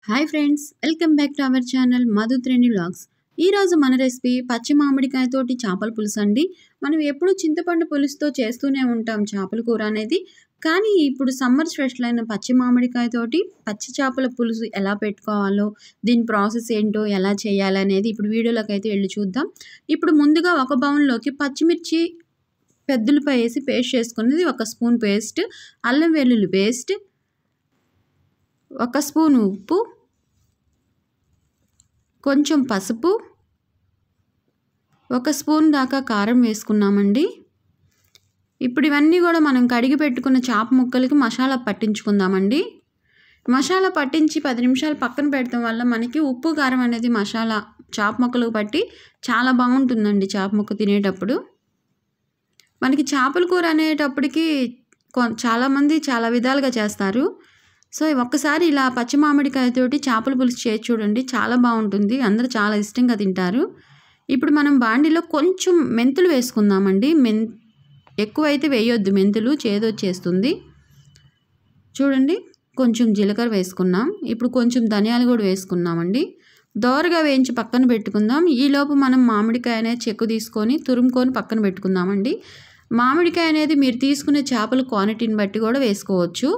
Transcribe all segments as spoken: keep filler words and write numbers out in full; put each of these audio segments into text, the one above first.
Hi friends, welcome back to our channel Madhu trendy vlogs. ఈరోజు మన recipe పచ్చి మామిడికాయతోటి చేపల పులుసు అండి. మనం ఎప్పుడు చింతపండు పులుసుతో చేస్తూనే ఉంటాం చేపల కూర అనేది. కానీ ఇప్పుడు సమ్మర్ స్పెషల్ అయిన పచ్చి మామిడికాయతోటి పచ్చి చేపల పులుసు ఎలా పెట్టుకోవాలో, దీని ప్రాసెస్ ఏంటో, ఎలా చేయాలనేది ఇప్పుడు వీడియోలోకి అయితే వెళ్ళి చూద్దాం. ఇప్పుడు ముందుగా ఒక బౌల్లోకి పచ్చిమిర్చి పెద్దలపై వేసి పేస్ట్ చేసుకున్నది ఒక స్పూన్ పేస్ట్, అల్లం వెల్లుల్లి పేస్ట్, ఒక స్పూన్ ఉప్పు, కొంచెం పసుపు, ఒక స్పూన్ దాకా కారం వేసుకున్నామండి. ఇప్పుడు ఇవన్నీ కూడా మనం కడిగి పెట్టుకున్న చేప ముక్కలకి మసాలా పట్టించుకుందామండి. మసాలా పట్టించి పది నిమిషాలు పక్కన పెడతాం వల్ల మనకి ఉప్పు కారం అనేది మసాలా చేప ముక్కలకు పట్టి చాలా బాగుంటుందండి. చేప ముక్క తినేటప్పుడు మనకి చేపల కూర అనేటప్పటికి చాలామంది చాలా విధాలుగా చేస్తారు. సో ఒక్కసారి ఇలా పచ్చి మామిడికాయతోటి చేపల పులుసు చేసి చూడండి, చాలా బాగుంటుంది. అందరూ చాలా ఇష్టంగా తింటారు. ఇప్పుడు మనం బాండిలో కొంచెం మెంతులు వేసుకుందామండి. మెన్ ఎక్కువైతే వేయొద్దు, మెంతులు చేదొచ్చేస్తుంది. చూడండి, కొంచెం జీలకర్ర వేసుకున్నాం. ఇప్పుడు కొంచెం ధనియాలు కూడా వేసుకున్నామండి. దోరగా వేయించి పక్కన పెట్టుకుందాం. ఈలోపు మనం మామిడికాయ అనేది చెక్కు తీసుకొని తురుముకొని పక్కన పెట్టుకుందామండి. మామిడికాయ అనేది మీరు తీసుకునే చేపల క్వాంటిటీని బట్టి కూడా వేసుకోవచ్చు.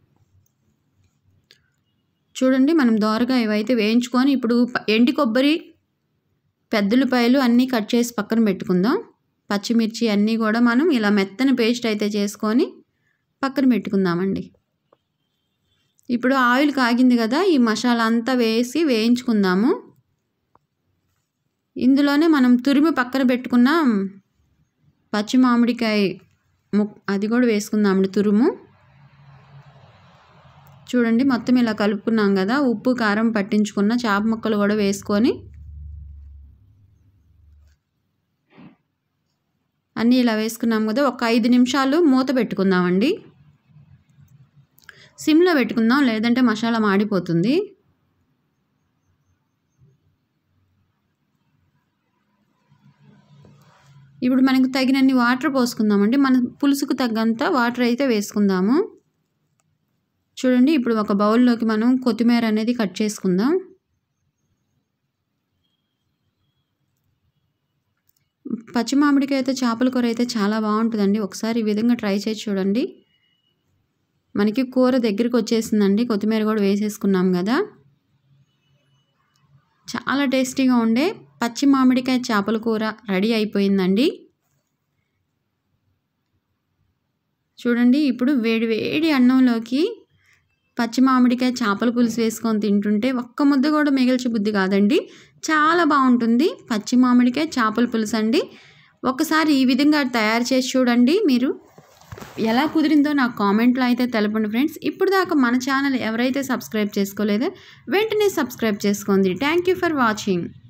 చూడండి, మనం దోరగా ఇవైతే వేయించుకొని ఇప్పుడు ఎండి కొబ్బరి, పెద్దలపాయలు అన్నీ కట్ చేసి పక్కన పెట్టుకుందాం. పచ్చిమిర్చి అన్నీ కూడా మనం ఇలా మెత్తని పేస్ట్ అయితే చేసుకొని పక్కన పెట్టుకుందామండి. ఇప్పుడు ఆయిల్ కాగింది కదా, ఈ మసాలా అంతా వేసి వేయించుకుందాము. ఇందులోనే మనం తురిమి పక్కన పెట్టుకున్న పచ్చి మామిడికాయ ముక్ అది కూడా వేసుకుందామండి, తురుము. చూడండి, మొత్తం ఇలా కలుపుకున్నాం కదా. ఉప్పు కారం పట్టించుకున్న చేప ముక్కలు కూడా వేసుకొని అన్నీ ఇలా వేసుకున్నాం కదా. ఒక ఐదు నిమిషాలు మూత పెట్టుకుందామండి. సిమ్లో పెట్టుకుందాం, లేదంటే మసాలా మాడిపోతుంది. ఇప్పుడు మనకు తగినన్ని వాటర్ పోసుకుందామండి. మన పులుసుకు తగ్గంత వాటర్ అయితే వేసుకుందాము. చూడండి, ఇప్పుడు ఒక బౌల్లోకి మనం కొత్తిమీర అనేది కట్ చేసుకుందాం. పచ్చి మామిడికాయ అయితే చేపల కూర అయితే చాలా బాగుంటుందండి. ఒకసారి ఈ విధంగా ట్రై చేసి చూడండి. మనకి కూర దగ్గరికి వచ్చేసిందండి. కొత్తిమీర కూడా వేసేసుకున్నాం కదా. చాలా టేస్టీగా ఉండే పచ్చి మామిడికాయ చేపల కూర రెడీ అయిపోయిందండి. చూడండి, ఇప్పుడు వేడి వేడి అన్నంలోకి పచ్చి మామిడికాయ చేపల పులుసు వేసుకొని తింటుంటే ఒక్క ముద్ద కూడా మిగిల్చే బుద్ధి కాదండి. చాలా బాగుంటుంది పచ్చి మామిడికాయ చేపల పులుసు అండి. ఒకసారి ఈ విధంగా తయారు చేసి చూడండి. మీరు ఎలా కుదిరిందో నాకు కామెంట్లో అయితే తెలపండి ఫ్రెండ్స్. ఇప్పుడు దాకా మన ఛానల్ ఎవరైతే సబ్స్క్రైబ్ చేసుకోలేదో వెంటనే సబ్స్క్రైబ్ చేసుకోండి. Thank you for watching.